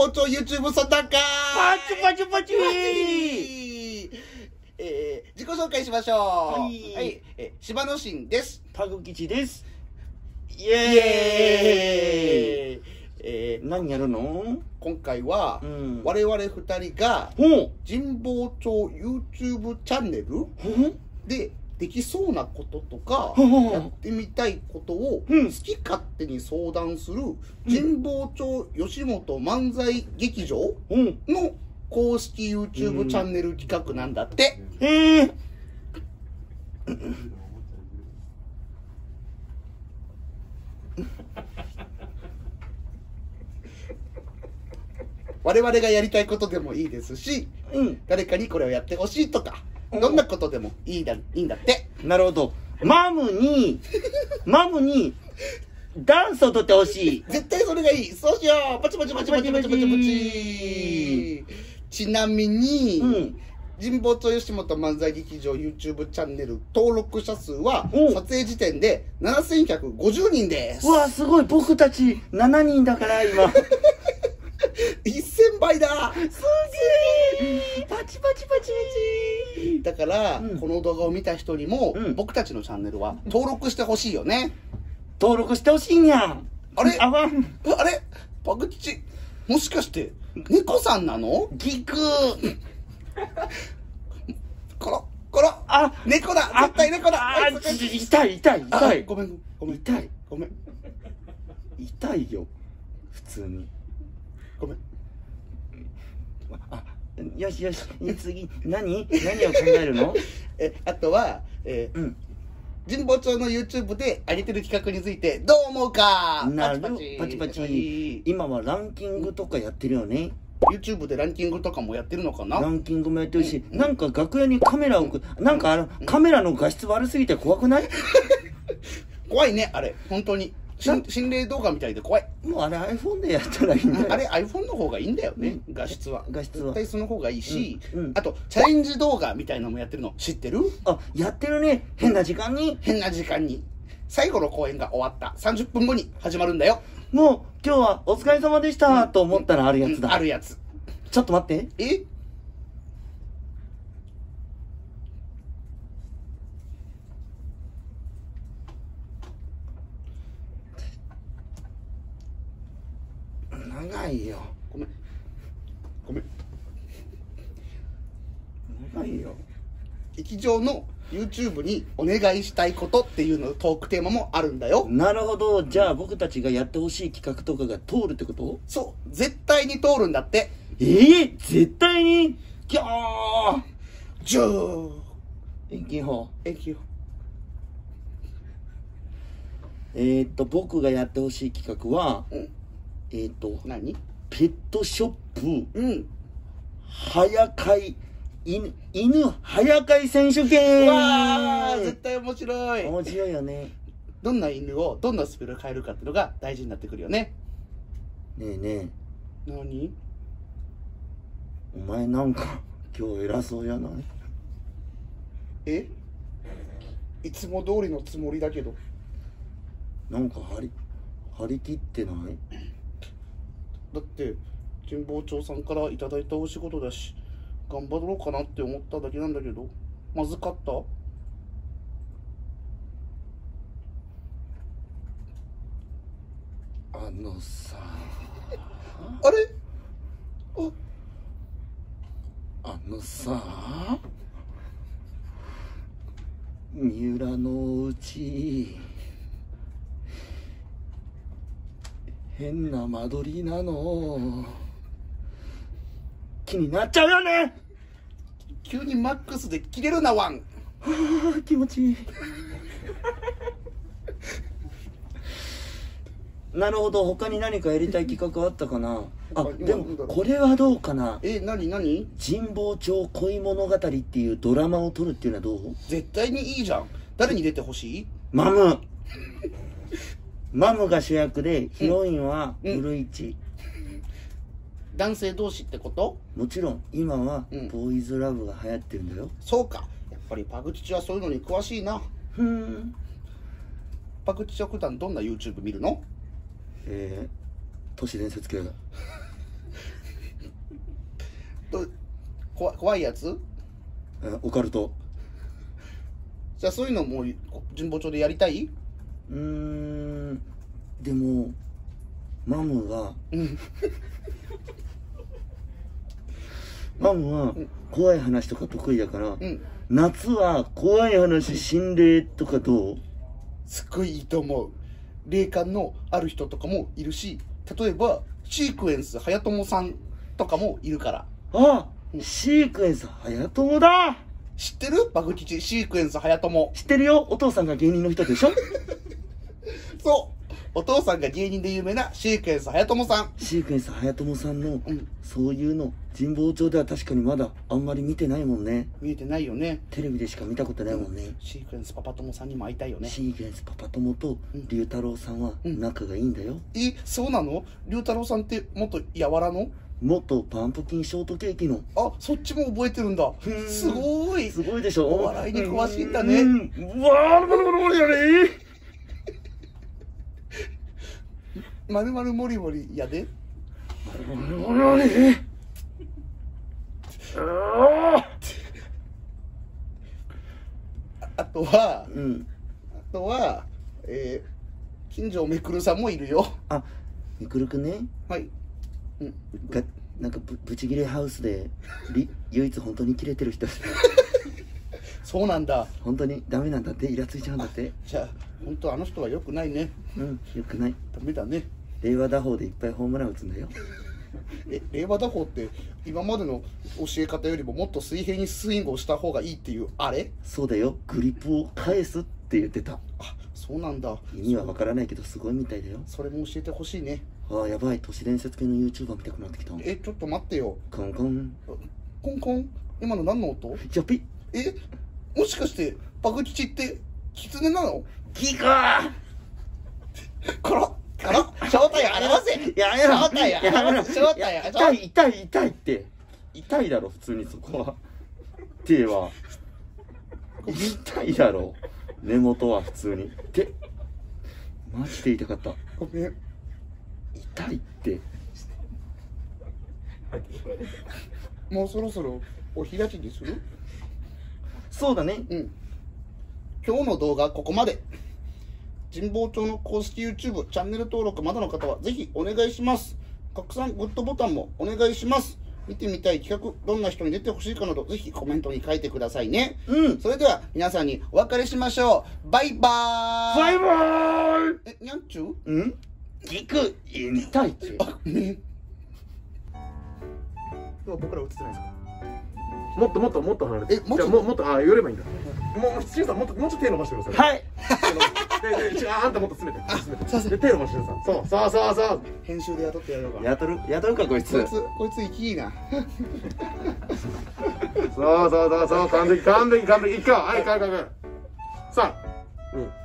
保町 YouTube そだかパチパチパチ自己紹介しましょう。 はい、 柴野伸です。 タグ吉です。イエーイ。何やるの？ 今回は、我々2人が神保町 YouTube チャンネルでできそうなこととかやってみたいことを好き勝手に相談する神保町吉本漫才劇場の公式 YouTube チャンネル企画なんだって。我々がやりたいことでもいいですし、誰かにこれをやってほしいとか、どんなことでもいいんだって。 なるほど。マムにダンスを撮ってほしい。 絶対それがいい。そうしよう。パチパチパチパチパチパチパチ。ちなみに、神保町吉本漫才劇場 YouTube チャンネル登録者数は撮影時点で7150人です。 うわ、すごい。僕たち7人だから今。 1000倍だ。 すげえ。パチパチパチパチ。 だから、この動画を見た人にも、僕たちのチャンネルは登録してほしいよね。 登録してほしいんや。 あれあれパグチ、もしかして猫さんなの？ ギク。 こら猫だ。絶対猫だ。 痛い。 ごめん。 痛い。 ごめん。 痛いよ。普通に。 ごめん。 よし。次、何を考えるの？ あとは、神保町の YouTube で上げてる企画についてどう思うか。 パチパチ。今はランキングとかやってるよね。 YouTube でランキングとかもやってるのかな。 ランキングもやってるし、なんか楽屋にカメラをなんかカメラの画質悪すぎて怖くない？ 怖いね、あれ。本当に心霊動画みたいで怖い。 もうあれ iPhone でやったらいいんだよ。 あれ iPhone の方がいいんだよね、画質は。絶対その方がいいし、あとチャレンジ動画みたいなのもやってるの知ってる？ やってるね。変な時間に最後の公演が終わった30分後に始まるんだよ。 もう今日はお疲れ様でしたと思ったらあるやつだ。 あるやつ。 ちょっと待って。長いよ。 ごめん。 長いよ。 劇場の YouTube にお願いしたいことっていうのトークテーマもあるんだよ。 なるほど。じゃあ僕たちがやってほしい企画とかが通るってこと？ そう。絶対に通るんだって。 絶対に？ギャージョー延期法。僕がやってほしい企画は、 何？ ペットショップ、早飼い犬早飼い選手権。 わー、絶対面白い。 面白いよね。 どんな犬をどんなスピードで飼えるかっていうのが大事になってくるよね。 ねえ。 何？ お前なんか今日偉そうやない？ いつも通りのつもりだけど。 なんか張り切ってない？ だって神保町さんからいただいたお仕事だし、頑張ろうかなって思っただけなんだけど。まずかった？ さあれ？ 三浦のうち変な間取りなの気になっちゃうよね。 急にマックスで切れるなワン。 気持ちいい。なるほど。他に何かやりたい企画あったかな。でもこれはどうかな。 何？ 神保町恋物語っていうドラマを撮るっていうのはどう？ 絶対にいいじゃん。誰に出てほしい？ マムが主役でヒロインは古市。 男性同士ってこと？ もちろん今はボーイズラブが流行ってるんだよ。 そうか。やっぱりパグチチはそういうのに詳しいな。パグチチは普段どんな YouTube 見るの？ 都市伝説系だ。 怖いやつ？ オカルト。 じゃあそういうのも神保町でやりたい？ でもマムはマムは怖い話とか得意だから、夏は怖い話心霊とかどう？ すっごいいいと思う。霊感のある人とかもいるし、例えばシークエンスはやともさんとかもいるから。 あ、シークエンスはやともだ。 知ってる？バグ吉シークエンスはやとも。 知ってるよ。お父さんが芸人の人でしょ。 そう、お父さんが芸人で有名なシークエンスはやともさん。 シークエンスはやともさんの、そういうの神保町では確かにまだあんまり見てないもんね。 見えてないよね。 テレビでしか見たことないもんね。 シークエンスパパ友さんにも会いたいよね。 シークエンスパパ友と龍太郎さんは仲がいいんだよ。 そうなの？龍太郎さんって元やわらの？ 元パンプキンショートケーキの。 あ、そっちも覚えてるんだ。すごい。 すごいでしょ。 お笑いに詳しいんだね。 うわー、まやれ。 まるまるもりもりやで。あとは、金城めくるさんもいるよ。 あ、めくるくんね。 はい。 なんかブチギレハウスで唯一本当にキレてる人。 そうなんだ。 本当にダメなんだって、イラついちゃうんだって。 じゃあ本当あの人は良くないね。 良くない。 ダメだね。 令和打法でいっぱいホームラン打つんだよ。 令和打法って今までの教え方よりももっと水平にスイングをした方がいいっていうあれ？ そうだよ。グリップを返すって言ってた。 あ、そうなんだ。 意味はわからないけどすごいみたいだよ。 それも教えてほしいね。 ああ、やばい。都市伝説系の YouTuber 見たくなってきた。 ちょっと待ってよ。 コンコンコンコン。今の何の音？ ジャピ。 もしかしてバグ吉ってキツネなの？ ギガーコロ正体を表せ。 やめろ。 正体を表せ。正体を痛いって。痛いだろ普通にそこは。手は痛いだろ。根元は普通に。手マジで痛かった。 ごめん。 痛いって。 もうそろそろお開きにする？ そうだね。 今日の動画はここまで。神保町の公式 YouTube チャンネル登録まだの方はぜひお願いします。拡散グッドボタンもお願いします。見てみたい企画、どんな人に出てほしいかなどぜひコメントに書いてくださいね。それでは皆さんにお別れしましょう。バイバーイ。 バイバーイ。 にゃんちゅう？ 聞く痛いって。 僕ら映ってないですか？ もっと離れて。もっと寄ればいいんだ。もうしんさんもうちょっと手伸ばしてください。 はい。 あんたもっと詰めて。で手伸ばしてください。そう。 編集で雇ってやろうか。 雇うかこいつ。 こいつ生きいいな。 そう完璧。一回はい。さあ。